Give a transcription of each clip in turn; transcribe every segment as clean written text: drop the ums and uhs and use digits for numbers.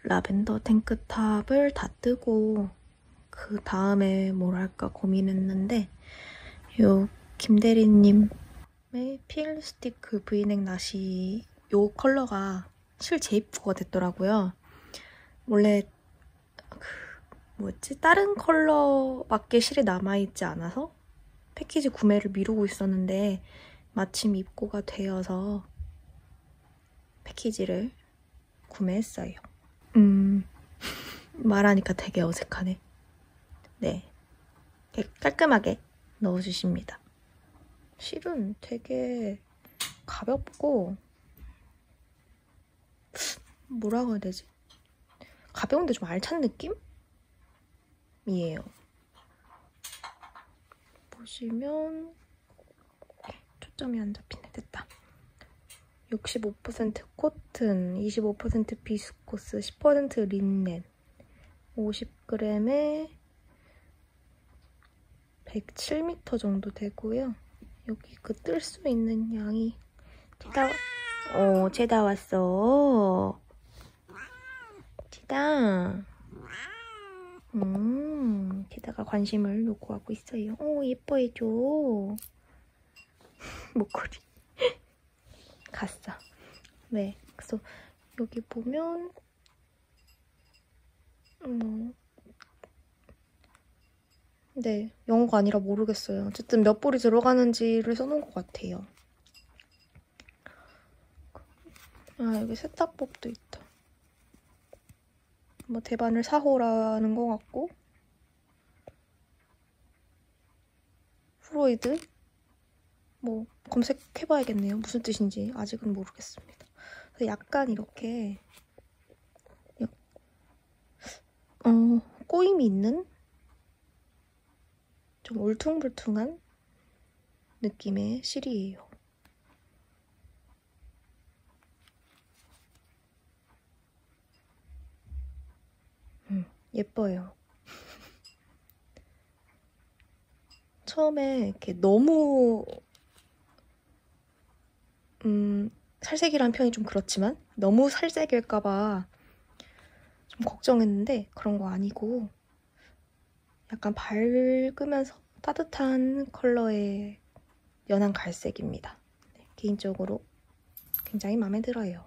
라벤더 탱크탑을 다 뜨고 그 다음에 뭘 할까 고민했는데 요 김대리님의 필스티크 브이넥 나시 요 컬러가 실 재입고가 됐더라고요. 원래 다른 컬러밖에 실이 남아있지 않아서 패키지 구매를 미루고 있었는데 마침 입고가 되어서 패키지를 구매했어요. 말하니까 되게 어색하네. 네, 깔끔하게 넣어주십니다. 실은 되게 가볍고 뭐라고 해야 되지? 가벼운데 좀 알찬 느낌이에요. 보시면 초점이 안 잡히네. 됐다. 65% 코튼, 25% 비스코스, 10% 린넨, 50g에 107m 정도 되고요. 여기 그 뜰 수 있는 양이 제다 왔어. 제다. 제다가 관심을 요구하고 있어요. 예뻐해줘. 목걸이. 갔어. 네, 그래서 여기 보면 네, 영어가 아니라 모르겠어요. 어쨌든 몇 볼이 들어가는지를 써놓은 것 같아요. 여기 세탁법도 있다. 뭐 대바늘 4호라는 것 같고 프로이드? 뭐 검색해봐야겠네요. 무슨 뜻인지 아직은 모르겠습니다. 그래서 약간 이렇게 꼬임이 있는 좀 울퉁불퉁한 느낌의 실이에요. 예뻐요. 처음에 이렇게 너무 살색이라는 표현이 좀 그렇지만 너무 살색일까봐 좀 걱정했는데 그런 거 아니고 약간 밝으면서 따뜻한 컬러의 연한 갈색입니다. 네, 개인적으로 굉장히 마음에 들어요.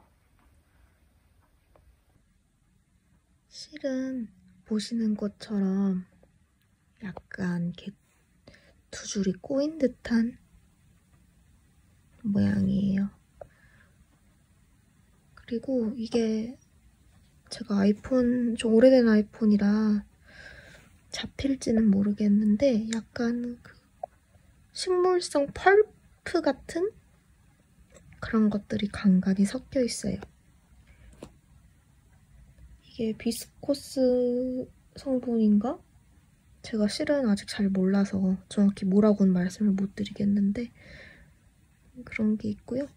실은 보시는 것처럼 약간 이렇게 두 줄이 꼬인 듯한 모양이에요. 그리고 이게 제가 좀 오래된 아이폰이라 잡힐지는 모르겠는데 약간 그 식물성 펄프 같은 그런 것들이 간간히 섞여 있어요. 이게 비스코스 성분인가? 제가 실은 아직 잘 몰라서 정확히 뭐라고는 말씀을 못 드리겠는데 그런 게 있고요.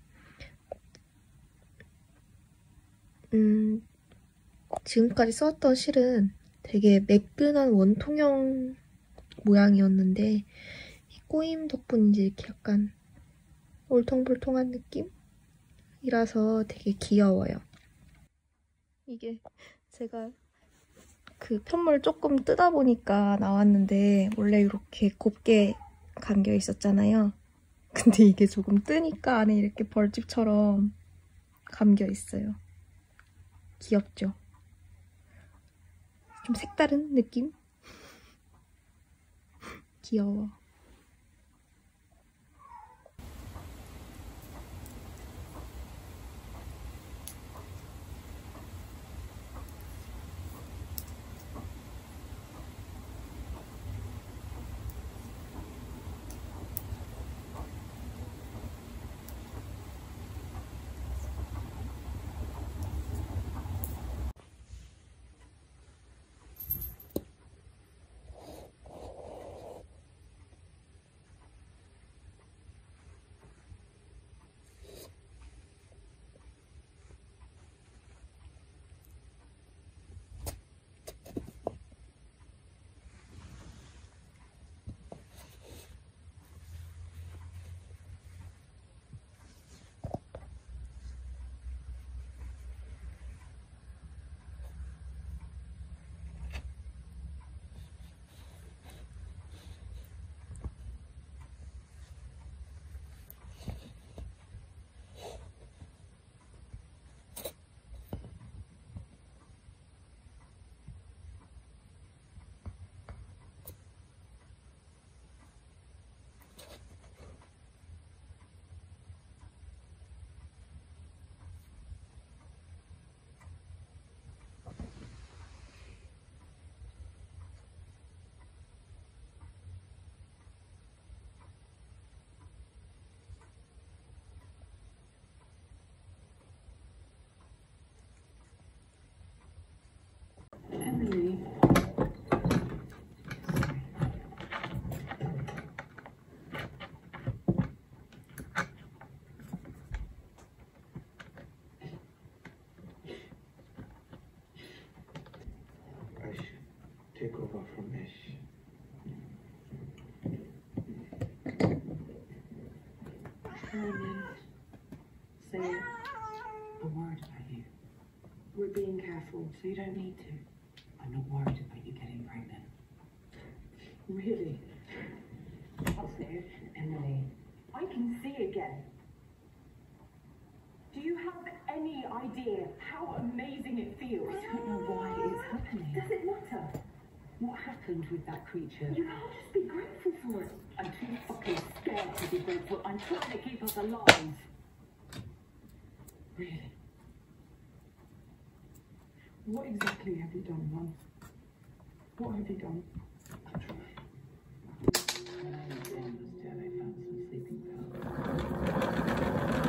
지금까지 써왔던 실은 되게 매끈한 원통형 모양이었는데 이 꼬임 덕분인지 이렇게 약간 울퉁불퉁한 느낌이라서 되게 귀여워요. 이게 제가 그 편물 조금 뜨다 보니까 나왔는데 원래 이렇게 곱게 감겨 있었잖아요. 근데 이게 조금 뜨니까 안에 이렇게 벌집처럼 감겨 있어요. 귀엽죠? 좀 색다른 느낌? 귀여워. Go on then. Say it. I'm worried about you. We're being careful, so you don't need to. I'm not worried about you getting pregnant. Really? What's it, Emily? I can see again. Do you have any idea how amazing it feels? I don't know why it's happening. Does it matter? What happened with that creature? You can't just be grateful for it. I'm too fucking scared to be grateful. I'm trying to keep us alive. Really? What exactly have you done, Mum? What have you done? I'm trying. When I was in the I found some sleeping pills.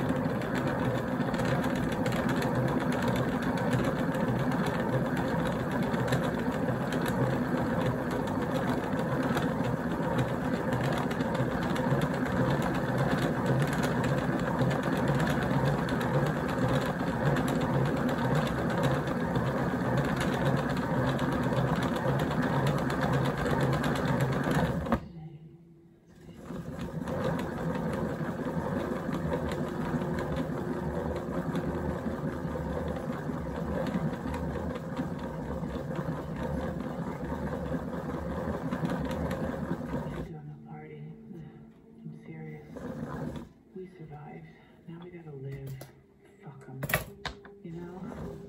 Now we gotta live. Fuck 'em. You know?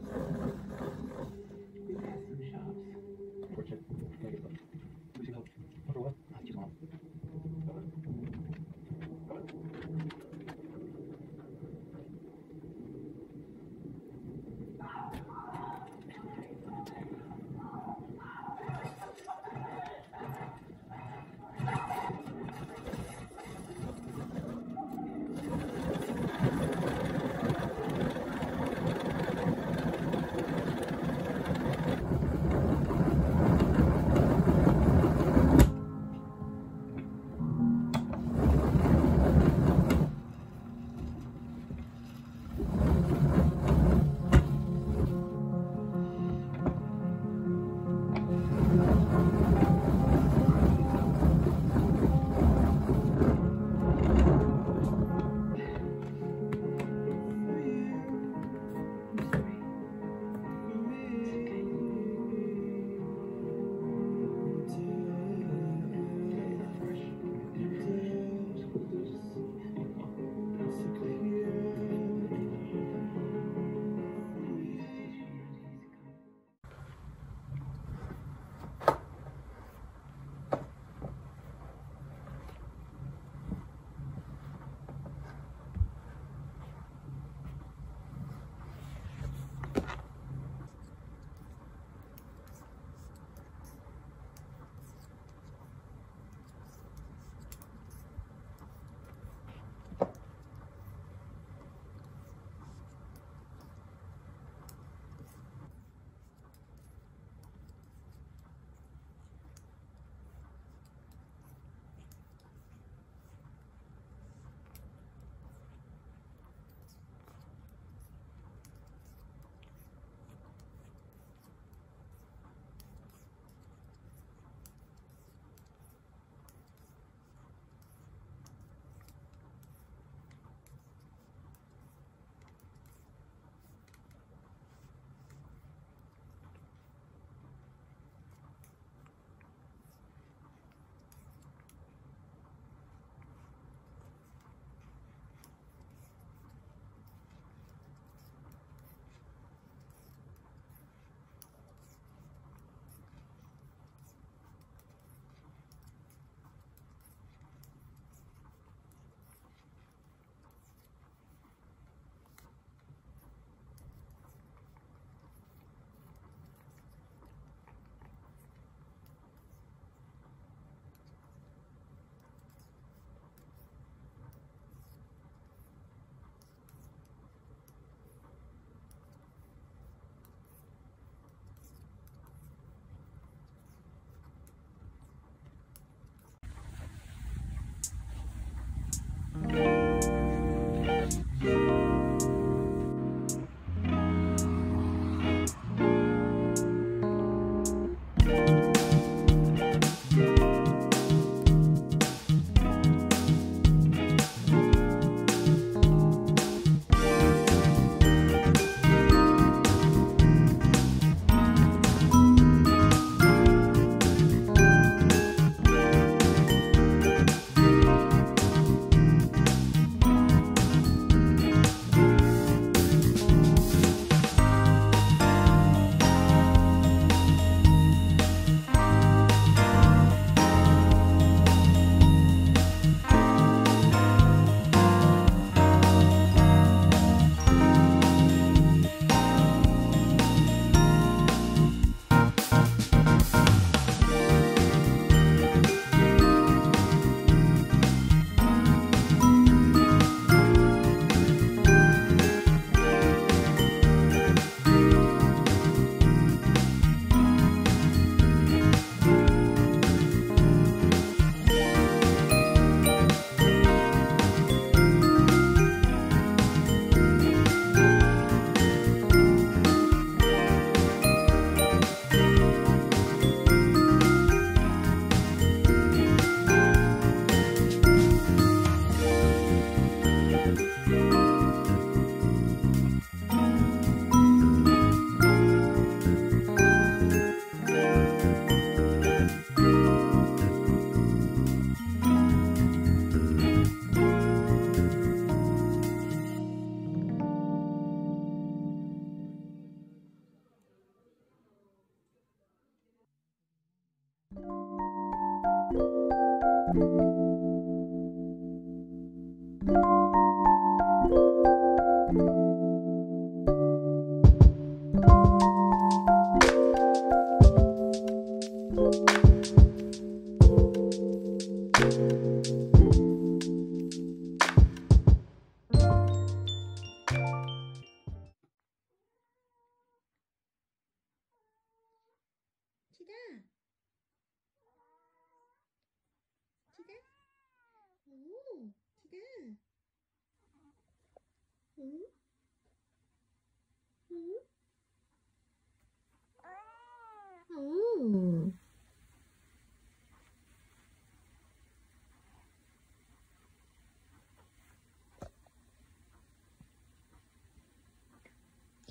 We've had some shops.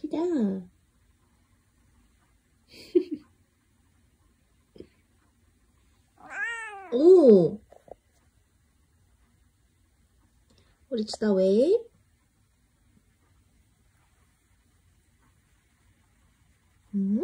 예쁘다. 오! 우리 주다 왜? 응?